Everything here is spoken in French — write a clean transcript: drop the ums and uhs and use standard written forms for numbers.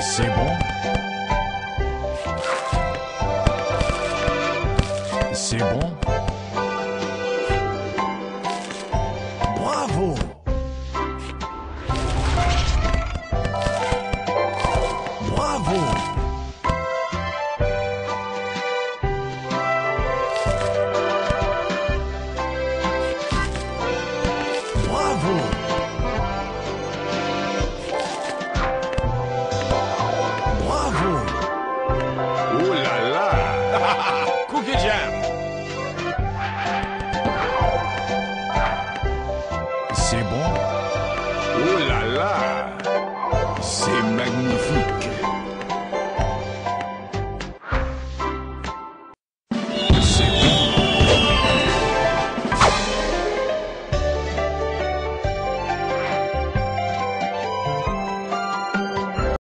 C'est bon. C'est bon. Bravo. Bravo. Bravo. Bravo. Oh là là. Cookie Jam. C'est bon. Oh là là. C'est magnifique.